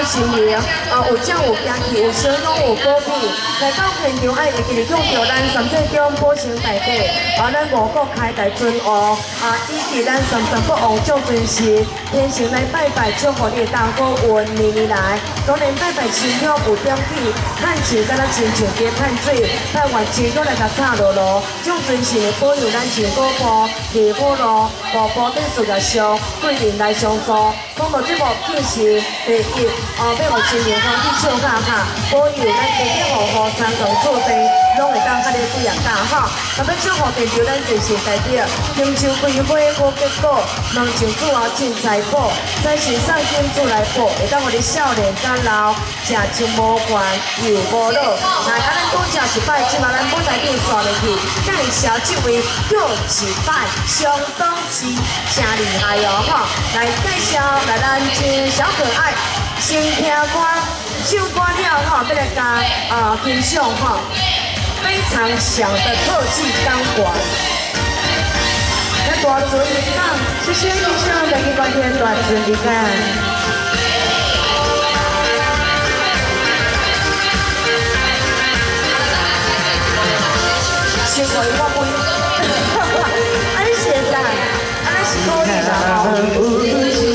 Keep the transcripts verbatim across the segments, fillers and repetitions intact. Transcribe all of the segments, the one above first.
新年啊，有奖有惊喜，有相当有鼓励。来到现场爱会记得讲到咱三济宫保生大帝，啊，咱五国开大尊王啊，以及咱三十国王众尊神，天神来拜拜，祝福你的大好运年年来。当然拜拜亲友有点起，探钱敢若亲像在探水，盼望亲友来甲插落落，众尊神保佑咱全国部地府路，步步顶事业上，贵人来相助。讲到这幕敬神第一，后要互新年欢喜笑哈哈，保佑咱家家户户三更做地，拢会当较咧贵人大好。特别祝福电流咱财神代表，金秋开花无结果，门前主后进财宝，财神送金主来保，会当互你少年甲老，食清无关又无老。来，啊，咱讲正是拜，即嘛咱舞台顶刷落去，介绍这位又一拜，相当是真厉害哦吼！来介绍来咱这小可爱，先听歌，唱歌了吼，要来甲啊欣赏吼。 非常响的特技钢管，来大尊一档，谢谢以上的一观天大尊一档。辛苦我不，安谢啦，安是可以的哦。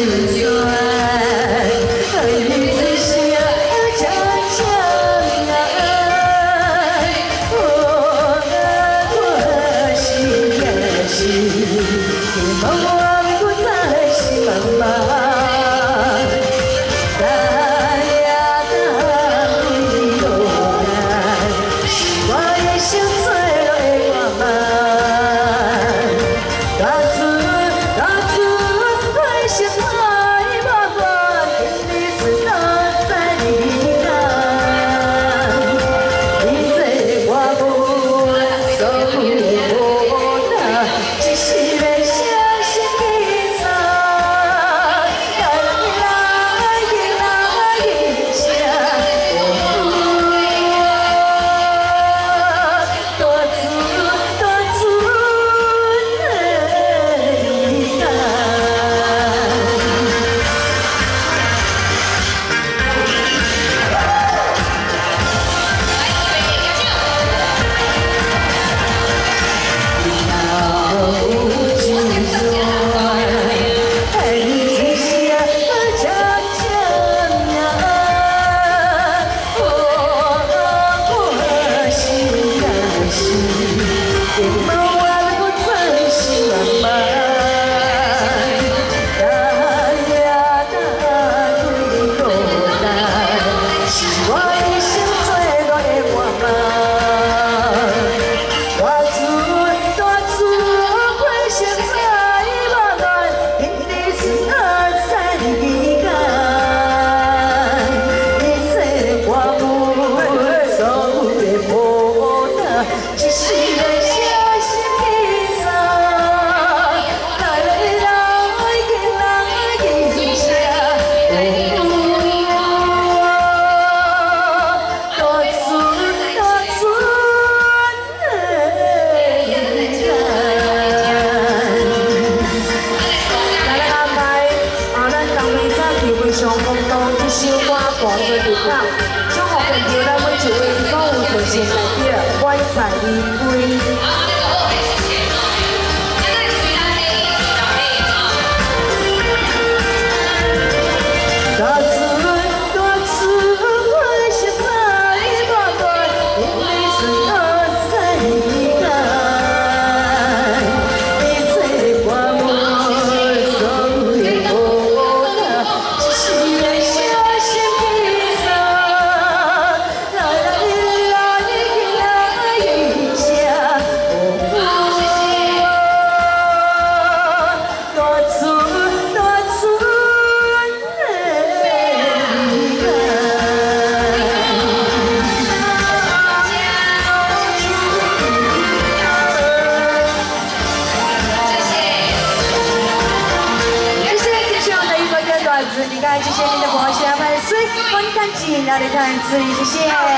谢谢您的关心，谢谢，观看进来的看，谢谢。